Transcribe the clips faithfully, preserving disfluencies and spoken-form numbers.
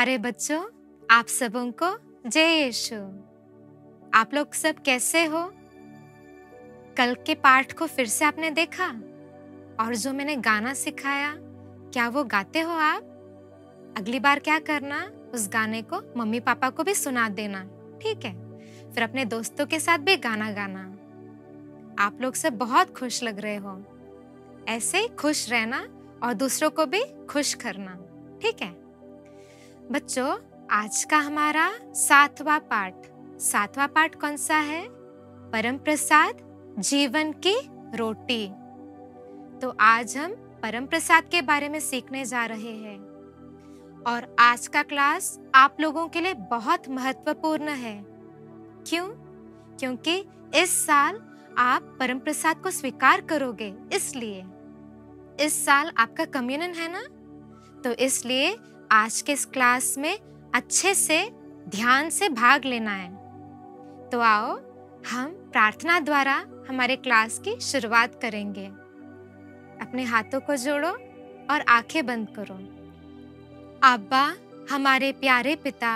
प्यारे बच्चों, आप सबों को जय यीशु। आप लोग सब कैसे हो? कल के पाठ को फिर से आपने देखा और जो मैंने गाना सिखाया, क्या वो गाते हो आप? अगली बार क्या करना, उस गाने को मम्मी पापा को भी सुना देना, ठीक है? फिर अपने दोस्तों के साथ भी गाना गाना। आप लोग सब बहुत खुश लग रहे हो। ऐसे ही खुश रहना और दूसरों को भी खुश करना, ठीक है? बच्चों, आज का हमारा सातवां पाठ सातवां पाठ कौन सा है? परम प्रसाद जीवन की रोटी। तो आज हम परम प्रसाद के बारे में सीखने जा रहे हैं और आज का क्लास आप लोगों के लिए बहुत महत्वपूर्ण है। क्यों? क्योंकि इस साल आप परम प्रसाद को स्वीकार करोगे, इसलिए इस साल आपका कम्युनियन है ना, तो इसलिए आज के इस क्लास में अच्छे से ध्यान से भाग लेना है। तो आओ हम प्रार्थना द्वारा हमारे क्लास की शुरुआत करेंगे। अपने हाथों को जोड़ो और आंखें बंद करो। अब्बा हमारे प्यारे पिता,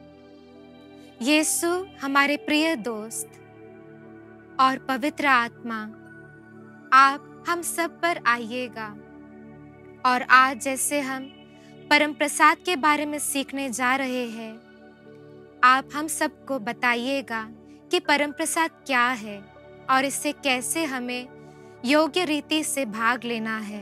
यीशु हमारे प्रिय दोस्त और पवित्र आत्मा, आप हम सब पर आइएगा और आज जैसे हम परम प्रसाद के बारे में सीखने जा रहे हैं, आप हम सबको बताइएगा कि परम प्रसाद क्या है और इससे कैसे हमें योग्य रीति से भाग लेना है।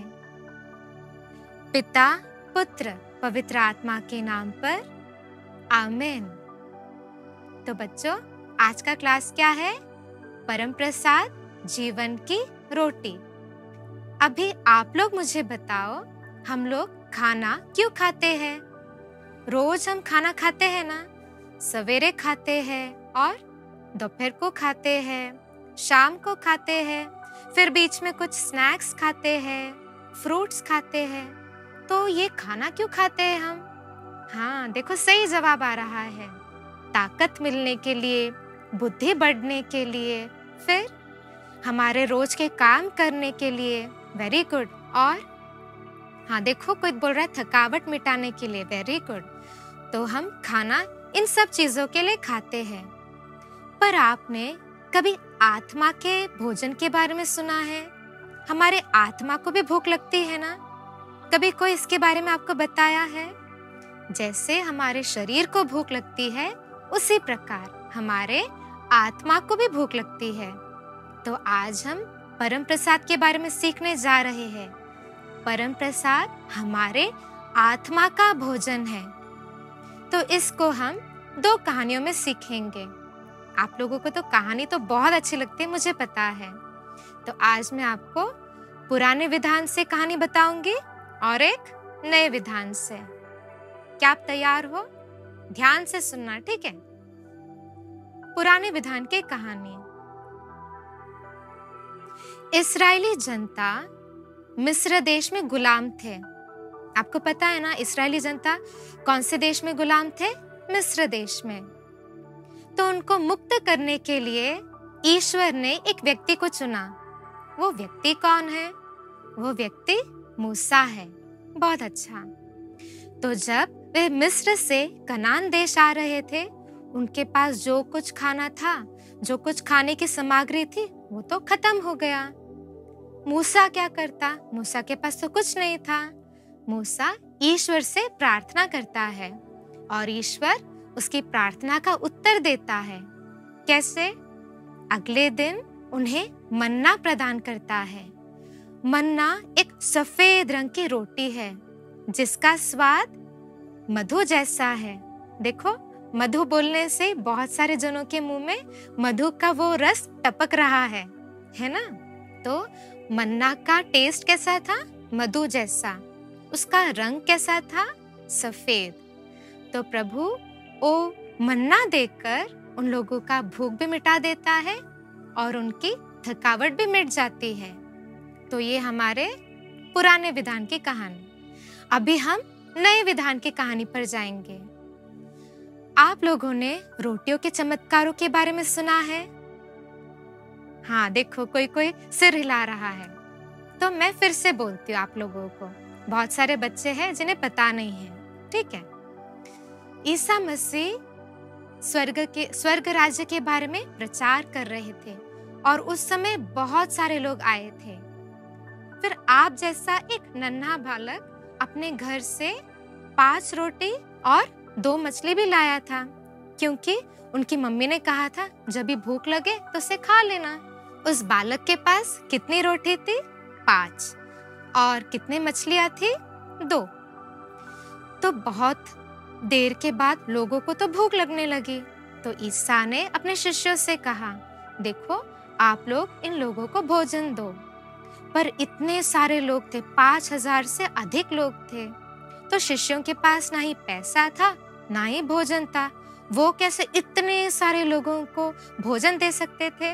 पिता, पुत्र, पवित्र आत्मा के नाम पर आमीन। तो बच्चों, आज का क्लास क्या है? परम प्रसाद जीवन की रोटी। अभी आप लोग मुझे बताओ, हम लोग खाना क्यों खाते हैं? रोज हम खाना खाते हैं ना, सवेरे खाते हैं और दोपहर को खाते हैं, शाम को खाते हैं, फिर बीच में कुछ स्नैक्स खाते हैं, फ्रूट्स खाते हैं। तो ये खाना क्यों खाते हैं हम? हाँ, देखो सही जवाब आ रहा है। ताकत मिलने के लिए, बुद्धि बढ़ने के लिए, फिर हमारे रोज के काम करने के लिए। Very good. और हाँ, देखो कोई बोल रहा है थकावट मिटाने के लिए। Very good. तो हम खाना इन सब चीजों के लिए खाते हैं। पर आपने कभी आत्मा के भोजन के बारे में सुना है? हमारे आत्मा को भी भूख लगती है ना? कभी कोई इसके बारे में आपको बताया है? जैसे हमारे शरीर को भूख लगती है, उसी प्रकार हमारे आत्मा को भी भूख लगती है। तो आज हम परम प्रसाद के बारे में सीखने जा रहे हैं। परम प्रसाद हमारे आत्मा का भोजन है। तो इसको हम दो कहानियों में सीखेंगे। आप लोगों को तो कहानी तो बहुत अच्छी लगती है, मुझे पता है। तो आज मैं आपको पुराने विधान से कहानी बताऊंगी और एक नए विधान से। क्या आप तैयार हो? ध्यान से सुनना, ठीक है? पुराने विधान की कहानी। इस्राएली जनता मिस्र देश में गुलाम थे। आपको पता है ना, इस्राएली जनता कौन से देश में गुलाम थे? मिस्र देश में। तो उनको मुक्त करने के लिए ईश्वर ने एक व्यक्ति को चुना। वो व्यक्ति कौन है? वो व्यक्ति मूसा है। बहुत अच्छा। तो जब वे मिस्र से कनान देश आ रहे थे, उनके पास जो कुछ खाना था, जो कुछ खाने की सामग्री थी, वो तो खत्म हो गया। मूसा क्या करता? मूसा के पास तो कुछ नहीं था। मूसा ईश्वर से प्रार्थना करता है और ईश्वर उसकी प्रार्थना का उत्तर देता है। कैसे? अगले दिन उन्हें मन्ना प्रदान करता है। मन्ना एक सफेद रंग की रोटी है जिसका स्वाद मधु जैसा है। देखो, मधु बोलने से बहुत सारे जनों के मुंह में मधु का वो रस टपक रहा है, है ना? तो मन्ना का टेस्ट कैसा था? मधु जैसा। उसका रंग कैसा था? सफेद। तो प्रभु ओ मन्ना देकर उन लोगों का भूख भी मिटा देता है और उनकी थकावट भी मिट जाती है। तो ये हमारे पुराने विधान की कहानी। अभी हम नए विधान की कहानी पर जाएंगे। आप लोगों ने रोटियों के चमत्कारों के बारे में सुना है? हाँ, देखो कोई कोई सिर हिला रहा है। तो मैं फिर से बोलती हूँ आप लोगों को। बहुत सारे बच्चे हैं जिन्हें पता नहीं है, ठीक है? ईसा मसीह स्वर्ग के स्वर्ग राज्य के बारे में प्रचार कर रहे थे और उस समय बहुत सारे लोग आए थे। फिर आप जैसा एक नन्हा बालक अपने घर से पांच रोटी और दो मछली भी लाया था, क्योंकि उनकी मम्मी ने कहा था जब भी भूख लगे तो उसे खा लेना। उस बालक के पास कितनी रोटी थी? पांच। और कितने मछलियां थी? दो। तो बहुत देर के बाद लोगों को तो भूख लगने लगी, तो ईसा ने अपने शिष्यों से कहा, देखो आप लोग इन लोगों को भोजन दो। पर इतने सारे लोग थे, पांच हजार से अधिक लोग थे, तो शिष्यों के पास ना ही पैसा था ना ही भोजन था। वो कैसे इतने सारे लोगों को भोजन दे सकते थे?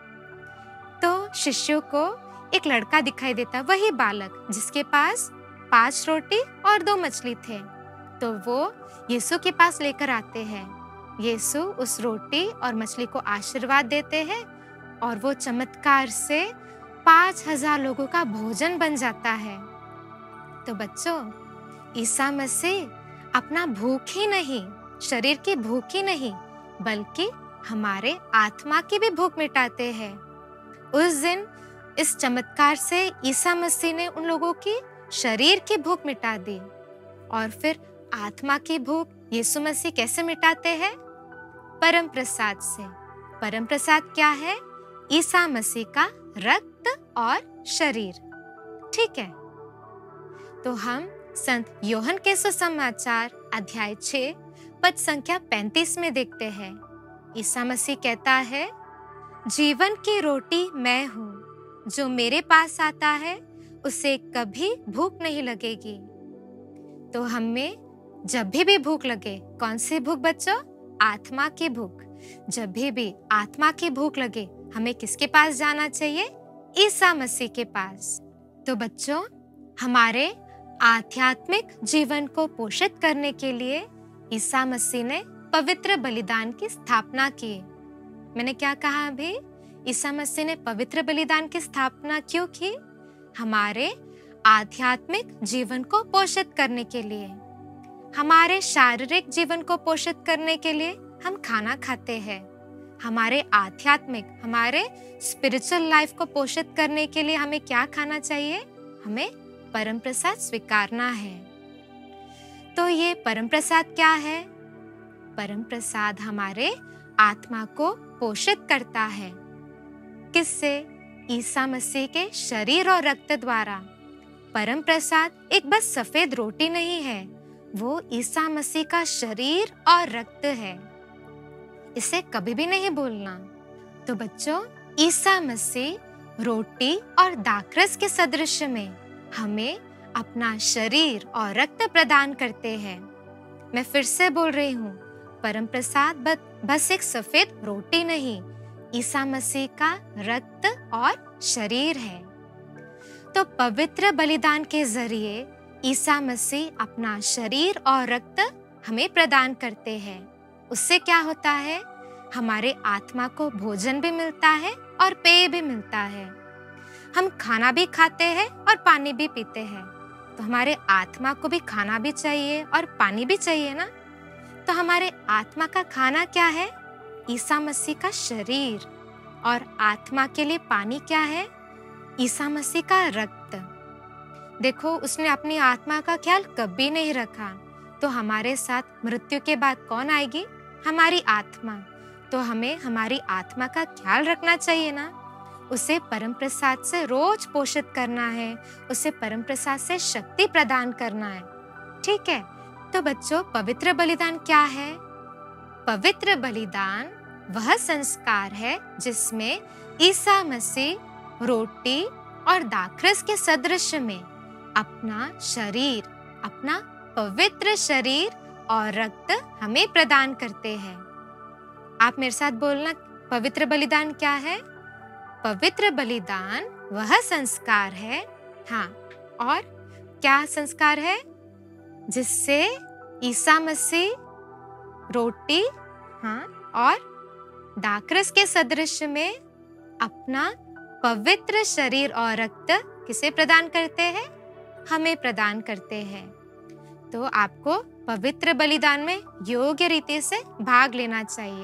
तो शिष्यों को एक लड़का दिखाई देता, वही बालक जिसके पास पांच रोटी और दो मछली थे। तो वो यीशु के पास लेकर आते हैं। यीशु उस रोटी और मछली को आशीर्वाद देते हैं और वो चमत्कार से पांच हजार लोगों का भोजन बन जाता है। तो बच्चों, ईसा मसीह अपना भूख ही नहीं, शरीर की भूख ही नहीं, बल्कि हमारे आत्मा की भी भूख मिटाते हैं। उस दिन इस चमत्कार से ईसा मसीह ने उन लोगों की शरीर की भूख मिटा दी। और फिर आत्मा की भूख यीशु मसीह कैसे मिटाते हैं? परम प्रसाद से। परम प्रसाद क्या है? ईसा मसीह का रक्त और शरीर। ठीक है, तो हम संत योहन के सुसमाचार अध्याय छह पद संख्या पैंतीस में देखते हैं। ईसा मसीह कहता है, जीवन की रोटी मैं हूँ, जो मेरे पास आता है उसे कभी भूख नहीं लगेगी। तो हमें जब भी भी भूख लगे, कौन सी भूख बच्चों? आत्मा की भूख। जब भी भी आत्मा की भूख लगे, हमें किसके पास जाना चाहिए? ईसा मसीह के पास। तो बच्चों, हमारे आध्यात्मिक जीवन को पोषित करने के लिए ईसा मसीह ने पवित्र बलिदान की स्थापना की। मैंने क्या कहा अभी? ईसा मसीह ने पवित्र बलिदान की स्थापना क्यों की? हमारे आध्यात्मिक जीवन को पोषित करने के लिए। हमारे शारीरिक जीवन को पोषित करने के लिए हम खाना खाते हैं। हमारे आध्यात्मिक, हमारे स्पिरिचुअल लाइफ को पोषित करने के लिए हमें क्या खाना चाहिए? हमें परम प्रसाद स्वीकारना है। तो ये परम प्रसाद क्या है? परम प्रसाद हमारे आत्मा को पोषित करता है। किससे? ईसा मसीह के शरीर और रक्त द्वारा। परम प्रसाद एक बस सफेद रोटी नहीं है, वो ईसा मसीह का शरीर और रक्त है। इसे कभी भी नहीं भूलना। तो बच्चों, ईसा मसीह रोटी और दाखरस के सदृश में हमें अपना शरीर और रक्त प्रदान करते हैं। मैं फिर से बोल रही हूँ, परम प्रसाद बस एक सफेद रोटी नहीं, ईसा मसीह का रक्त और शरीर है। तो पवित्र बलिदान के जरिए ईसा मसीह अपना शरीर और रक्त हमें प्रदान करते हैं। उससे क्या होता है? हमारे आत्मा को भोजन भी मिलता है और पेय भी मिलता है। हम खाना भी खाते हैं और पानी भी पीते हैं, तो हमारे आत्मा को भी खाना भी चाहिए और पानी भी चाहिए ना। तो हमारे आत्मा का खाना क्या है? ईसा मसीह का शरीर। और आत्मा के लिए पानी क्या है? ईसा मसीह का रक्त। देखो, उसने अपनी आत्मा का ख्याल कभी नहीं रखा, तो हमारे साथ मृत्यु के बाद कौन आएगी? हमारी आत्मा। तो हमें हमारी आत्मा का ख्याल रखना चाहिए ना। उसे परम प्रसाद से रोज पोषित करना है, उसे परम प्रसाद से शक्ति प्रदान करना है। ठीक है, तो बच्चों, पवित्र बलिदान क्या है? पवित्र बलिदान वह संस्कार है जिसमें ईसा मसीह रोटी और दाखरस के सदृश में अपना शरीर, अपना पवित्र शरीर और रक्त हमें प्रदान करते हैं। आप मेरे साथ बोलना, पवित्र बलिदान क्या है? पवित्र बलिदान वह संस्कार है, हाँ, और क्या संस्कार है? जिससे ईसा मसीह रोटी, हाँ, और दाखरस के सदृश में अपना पवित्र शरीर और रक्त किसे प्रदान करते हैं? हमें प्रदान करते हैं। तो आपको पवित्र बलिदान में योग्य रीति से भाग लेना चाहिए।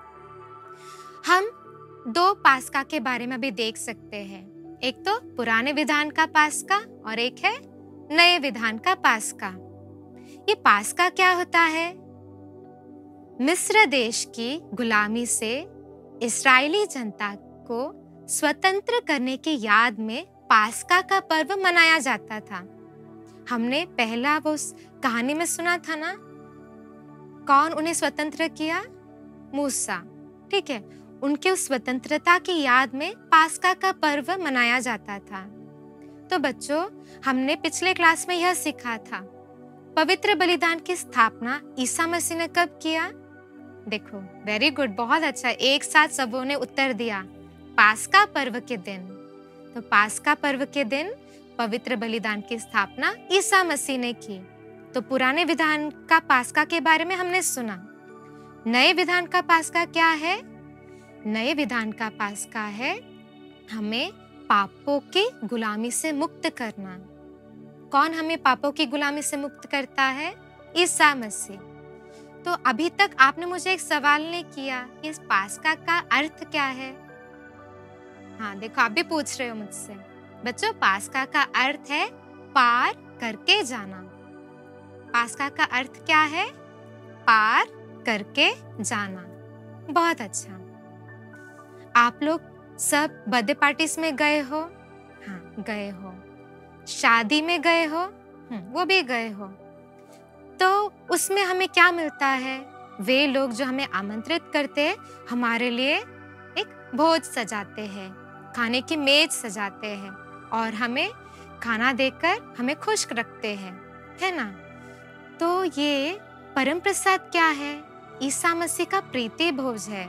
हम दो पास्का के बारे में भी देख सकते हैं, एक तो पुराने विधान का पास्का और एक है नए विधान का पास्का। ये पास्का क्या होता है? मिस्र देश की गुलामी से इस्राएली जनता को स्वतंत्र करने की याद में पास्का का पर्व मनाया जाता था। हमने पहला वो उस कहानी में सुना था ना, कौन उन्हें स्वतंत्र किया? मूसा। ठीक है, उनके उस स्वतंत्रता की याद में पास्का का पर्व मनाया जाता था। तो बच्चों, हमने पिछले क्लास में यह सीखा था, पवित्र बलिदान की स्थापना ईसा मसीह ने कब किया? देखो, वेरी गुड, बहुत अच्छा, एक साथ सबों ने उत्तर दिया, पास्का पर्व के दिन। तो पास्का पर्व के दिन पवित्र बलिदान की स्थापना ईसा मसीह ने की। तो पुराने विधान का पास्का के बारे में हमने सुना। नए विधान का पास्का क्या है? नए विधान का पास्का है हमें पापों की गुलामी से मुक्त करना। कौन हमें पापों की गुलामी से मुक्त करता है? ईसा मसीह। तो अभी तक आपने मुझे एक सवाल नहीं किया, इस पास्का का अर्थ क्या है? हाँ देखो, आप भी पूछ रहे हो मुझसे। बच्चों, पास्का का अर्थ है पार करके जाना। पास्का का अर्थ क्या है? पार करके जाना। बहुत अच्छा। आप लोग सब बर्थडे पार्टीज में गए हो? हाँ, गए हो। शादी में गए हो? हम्म, वो भी गए हो। तो उसमें हमें क्या मिलता है? वे लोग जो हमें आमंत्रित करते हैं, हमारे लिए एक भोज सजाते हैं, खाने की मेज सजाते हैं और हमें खाना देकर हमें खुश रखते हैं, है ना? तो ये परम प्रसाद क्या है? ईसा मसीह का प्रीति भोज है।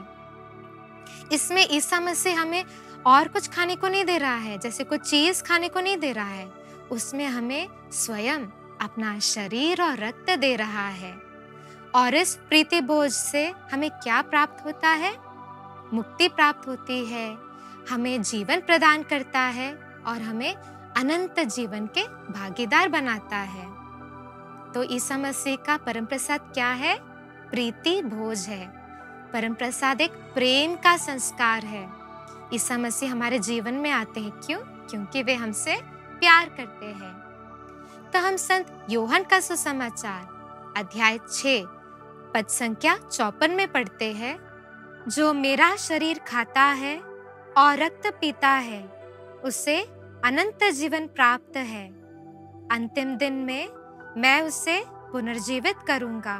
इसमें ईसा मसीह हमें और कुछ खाने को नहीं दे रहा है, जैसे कुछ चीज खाने को नहीं दे रहा है। उसमें हमें स्वयं अपना शरीर और रक्त दे रहा है। और इस प्रीति भोज से हमें क्या प्राप्त होता है? मुक्ति प्राप्त होती है, हमें जीवन प्रदान करता है और हमें अनंत जीवन के भागीदार बनाता है। तो ईसा मसीह का परम प्रसाद क्या है? प्रीति भोज है। परम प्रसाद एक प्रेम का संस्कार है। ईसा मसीह हमारे जीवन में आते हैं, क्यों? क्योंकि वे हमसे प्यार करते हैं। तो हम संत योहन का सुसमाचार अध्याय छह पद संख्या चौपन में पढ़ते हैं, जो मेरा शरीर खाता है और रक्त पीता है, उसे अनंत जीवन प्राप्त है। अंतिम दिन में मैं उसे पुनर्जीवित करूंगा।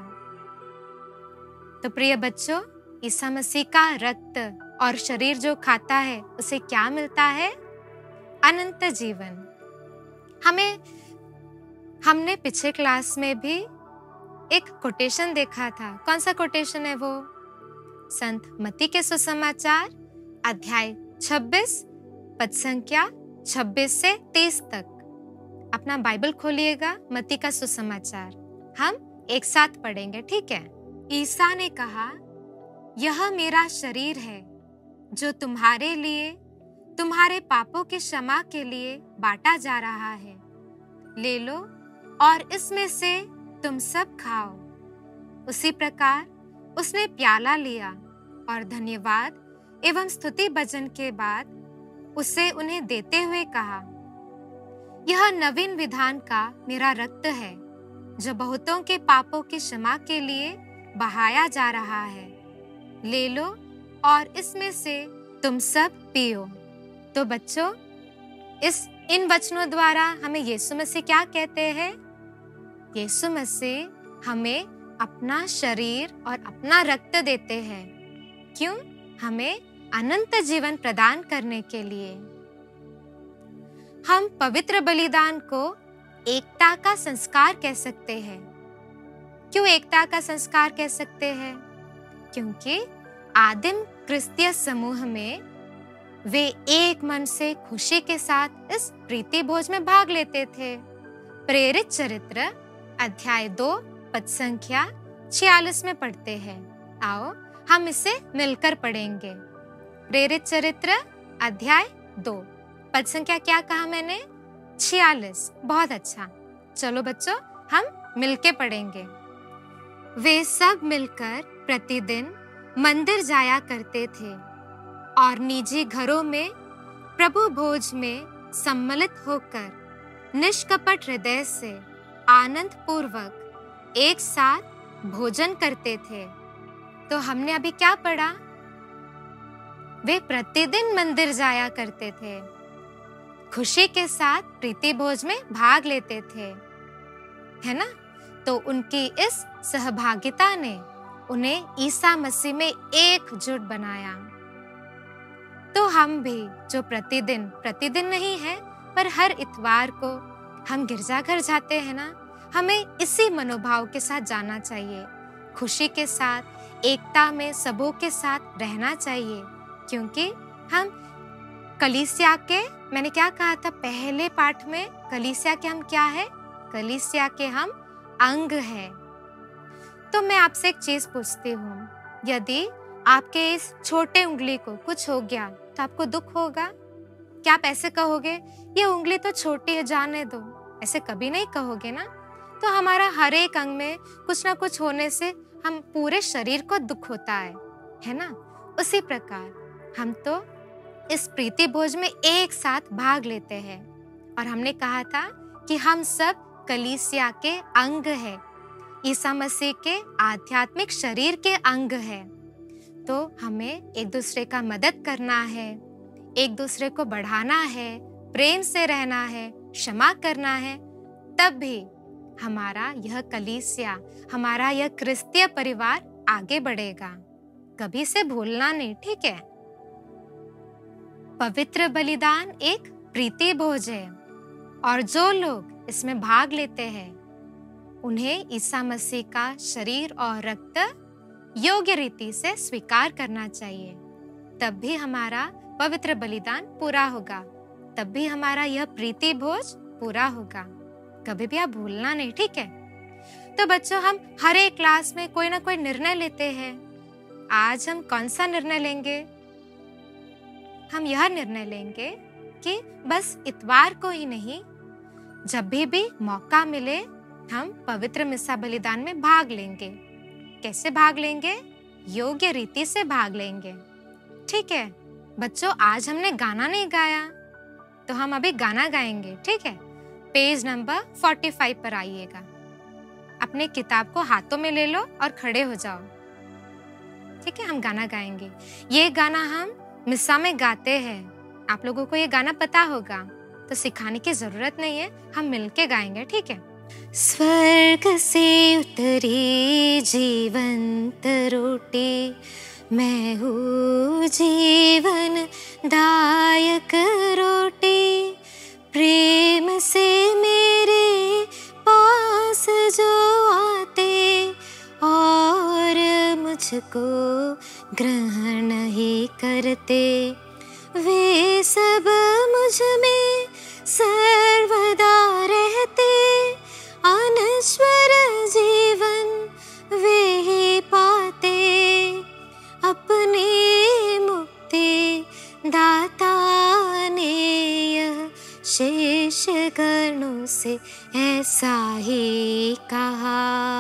तो प्रिय बच्चों, ईसा मसीह का रक्त और शरीर जो खाता है, उसे क्या मिलता है? अनंत जीवन। हमें हमने पिछले क्लास में भी एक कोटेशन देखा था। कौन सा कोटेशन है वो? संत मत्ती के सुसमाचार अध्याय छब्बीस पद संख्या छब्बीस से तीस तक। अपना बाइबल खोलिएगा, मत्ती का सुसमाचार, हम एक साथ पढ़ेंगे, ठीक है? ईसा ने कहा, यह मेरा शरीर है जो तुम्हारे लिए, तुम्हारे पापों की क्षमा के लिए बांटा जा रहा है। ले लो और इसमें से तुम सब खाओ। उसी प्रकार उसने प्याला लिया और धन्यवाद एवं स्तुति भजन के बाद उसे उन्हें देते हुए कहा, यह नवीन विधान का मेरा रक्त है, जो बहुतों के पापों की क्षमा के लिए बहाया जा रहा है। ले लो और इसमें से तुम सब पियो। तो बच्चों, इस इन वचनों द्वारा हमें यीशु मसीह क्या कहते हैं? यीशु मसीह हमें अपना शरीर और अपना रक्त देते हैं। क्यों? हमें अनंत जीवन प्रदान करने के लिए। हम पवित्र बलिदान को एकता का संस्कार कह सकते हैं। क्यों एकता का संस्कार कह सकते हैं? क्योंकि आदिम क्रिस्तीय समूह में वे एक मन से खुशी के साथ इस प्रीति भोज में भाग लेते थे। प्रेरित चरित्र अध्याय दो पद संख्या छियालीस में पढ़ते हैं। आओ हम इसे मिलकर पढ़ेंगे। प्रेरित चरित्र अध्याय दो पद संख्या क्या कहा मैंने? छियालीस। बहुत अच्छा। चलो बच्चों, हम मिलके पढ़ेंगे। वे सब मिलकर प्रतिदिन मंदिर जाया करते थे और निजी घरों में प्रभु भोज में सम्मिलित होकर निष्कपट हृदय से आनंद पूर्वक एक साथ भोजन करते थे। तो हमने अभी क्या पढ़ा? वे प्रतिदिन मंदिर जाया करते थे, खुशी के साथ प्रीति भोज में भाग लेते थे, है ना? तो उनकी इस सहभागिता ने उन्हें ईसा मसीह में एकजुट बनाया। तो हम भी जो प्रतिदिन प्रतिदिन नहीं है पर हर इतवार को हम गिरजाघर जाते हैं ना, हमें इसी मनोभाव के साथ जाना चाहिए, खुशी के साथ, एकता में सबों के साथ रहना चाहिए, क्योंकि हम कलीसिया के, मैंने क्या कहा था पहले पाठ में, कलीसिया के हम क्या है? कलीसिया के हम अंग है। तो मैं आपसे एक चीज पूछती हूँ, यदि आपके इस छोटे उंगली को कुछ हो गया तो आपको दुख होगा? क्या आप ऐसे कहोगे ये उंगली तो छोटी है, जाने दो? ऐसे कभी नहीं कहोगे ना। तो हमारा हर एक अंग में कुछ ना कुछ होने से हम पूरे शरीर को दुख होता है, है ना? उसी प्रकार हम तो इस प्रीति भोज में एक साथ भाग लेते हैं और हमने कहा था कि हम सब कलीसिया के अंग है, ईसा मसीह के आध्यात्मिक शरीर के अंग है। तो हमें एक दूसरे का मदद करना है, एक दूसरे को बढ़ाना है, प्रेम से रहना है, क्षमा करना है, तब भी हमारा यह कलीसिया, हमारा यह क्रिस्तीय परिवार आगे बढ़ेगा। कभी से भूलना नहीं, ठीक है? पवित्र बलिदान एक प्रीति भोज है और जो लोग इसमें भाग लेते हैं उन्हें ईसा मसीह का शरीर और रक्त योग्य रीति से स्वीकार करना चाहिए। तब भी हमारा पवित्र बलिदान पूरा होगा, तब भी हमारा यह प्रीति भोज पूरा होगा। कभी भी आप भूलना नहीं, ठीक है? तो बच्चों, हम हर एक क्लास में कोई ना कोई निर्णय लेते हैं। आज हम कौन सा निर्णय लेंगे? हम यह निर्णय लेंगे कि बस इतवार को ही नहीं, जब भी भी मौका मिले हम पवित्र मिस्सा बलिदान में भाग लेंगे। कैसे भाग लेंगे? योग्य रीति से भाग लेंगे, ठीक है? बच्चों, आज हमने गाना नहीं गाया तो हम अभी गाना गाएंगे, ठीक है? पेज नंबर पैंतालीस पर आइएगा। अपने किताब को हाथों में ले लो और खड़े हो जाओ, ठीक है? हम गाना गाएंगे। ये गाना हम मिस्सा में गाते हैं। आप लोगों को ये गाना पता होगा, तो सिखाने की जरूरत नहीं है, हम मिलके गाएंगे, ठीक है? स्वर्ग से उतरी जीवंत रोटी, मैं हूँ जीवन दायक रोटी, प्रेम से मेरे पास जो आते और मुझको ग्रहण ही करते, वे सब मुझ में सर्वदा रहते, अनश्वर जीवन वे ही पाते, अपने मुक्ति दाता ने यह शेष गणों से ऐसा ही कहा।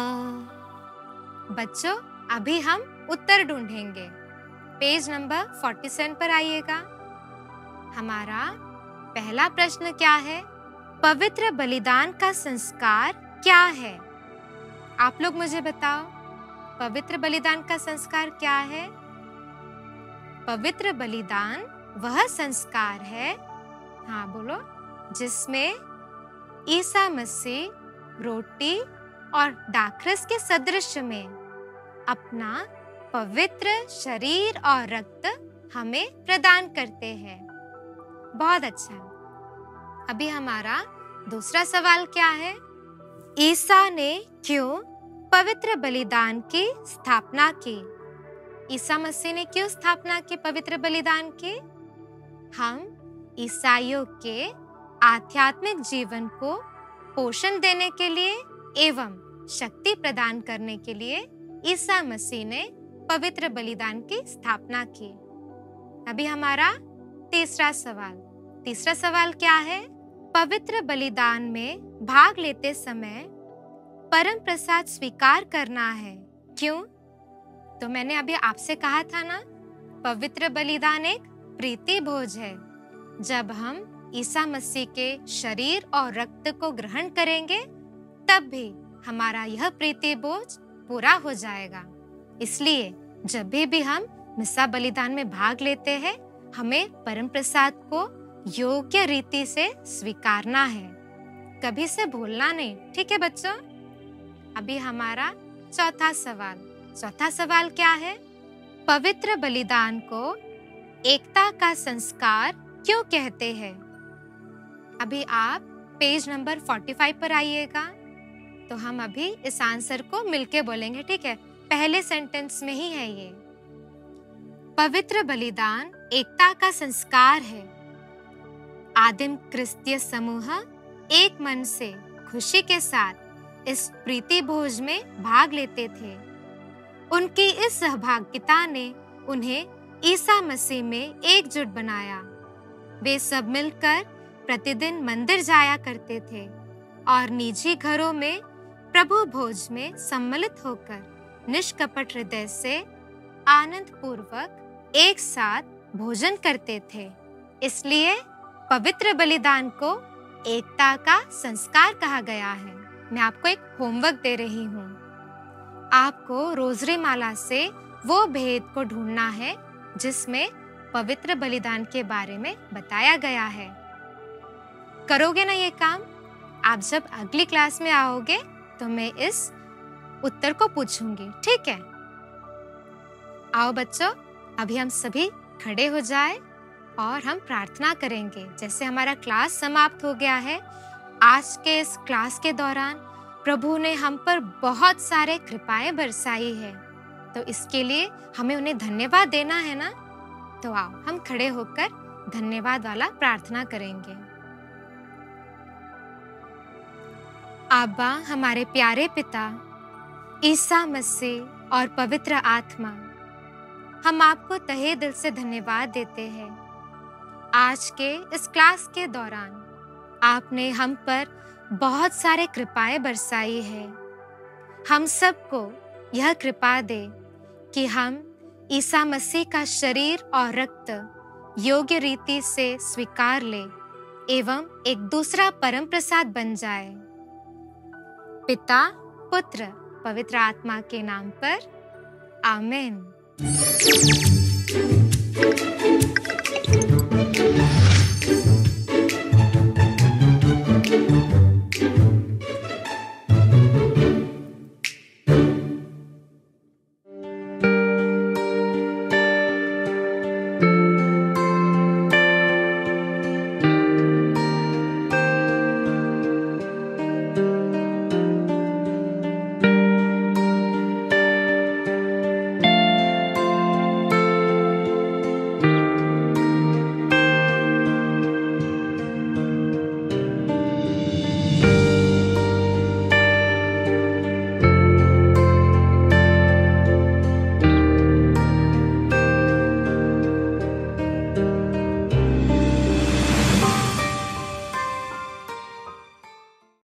बच्चों, अभी हम उत्तर ढूंढेंगे। पेज नंबर सैंतालीस पर आइएगा। हमारा पहला प्रश्न क्या है? पवित्र बलिदान का संस्कार क्या है? आप लोग मुझे बताओ, पवित्र बलिदान का संस्कार क्या है? पवित्र बलिदान वह संस्कार है, हाँ बोलो, जिसमें ईसा मसीह रोटी और दाखरस के सदृश में अपना पवित्र शरीर और रक्त हमें प्रदान करते हैं। बहुत अच्छा। अभी हमारा दूसरा सवाल क्या है? ईसा ने क्यों पवित्र बलिदान की स्थापना की? ईसा मसीह ने क्यों स्थापना की पवित्र बलिदान की? हम ईसाइयों के आध्यात्मिक जीवन को पोषण देने के लिए एवं शक्ति प्रदान करने के लिए ईसा मसीह ने पवित्र बलिदान की स्थापना की। अभी हमारा तीसरा सवाल। तीसरा सवाल क्या है? पवित्र बलिदान में भाग लेते समय परम प्रसाद स्वीकार करना है। क्यों? तो मैंने अभी आपसे कहा था ना, पवित्र बलिदान एक प्रीति भोज है। जब हम ईसा मसीह के शरीर और रक्त को ग्रहण करेंगे, तब भी हमारा यह प्रीति भोज पूरा हो जाएगा। इसलिए जब भी भी हम मिसा बलिदान में भाग लेते हैं, हमें परम प्रसाद को योग्य रीति से स्वीकारना है, कभी से भूलना नहीं। ठीक है बच्चों? अभी हमारा चौथा सवाल चौथा सवाल क्या है? पवित्र बलिदान को एकता का संस्कार क्यों कहते हैं? अभी आप पेज नंबर पैंतालीस पर आइएगा, तो हम अभी इस आंसर को मिलके बोलेंगे। ठीक है? पहले सेंटेंस में ही है ये। पवित्र बलिदान एकता का संस्कार है। आदिम क्रिस्तीय समूह एक मन से खुशी के साथ इस प्रीति भोज में भाग लेते थे। उनकी इस सहभागिता ने उन्हें ईसा मसीह में एकजुट बनाया। वे सब मिलकर प्रतिदिन मंदिर जाया करते थे और निजी घरों में प्रभु भोज में सम्मिलित होकर निष्कपट हृदय से आनंद पूर्वक एक साथ भोजन करते थे। इसलिए पवित्र बलिदान को एकता का संस्कार कहा गया है। मैं आपको एक होमवर्क दे रही हूँ। आपको रोजरी माला से वो भेद को ढूंढना है जिसमें पवित्र बलिदान के बारे में बताया गया है। करोगे ना ये काम? आप जब अगली क्लास में आओगे तो मैं इस उत्तर को पूछूंगी। ठीक है? आओ बच्चों, अभी हम सभी खड़े हो जाए और हम प्रार्थना करेंगे। जैसे हमारा क्लास समाप्त हो गया है, आज के इस क्लास के दौरान प्रभु ने हम पर बहुत सारे कृपाएं बरसाई है, तो इसके लिए हमें उन्हें धन्यवाद देना है ना। तो आओ हम खड़े होकर धन्यवाद वाला प्रार्थना करेंगे। आबा हमारे प्यारे पिता, ईसा मसीह और पवित्र आत्मा, हम आपको तहे दिल से धन्यवाद देते हैं। आज के इस क्लास के दौरान आपने हम पर बहुत सारे कृपाएं बरसाई है। हम सबको यह कृपा दे कि हम ईसा मसीह का शरीर और रक्त योग्य रीति से स्वीकार ले एवं एक दूसरा परम प्रसाद बन जाए। पिता, पुत्र, पवित्र आत्मा के नाम पर आमीन।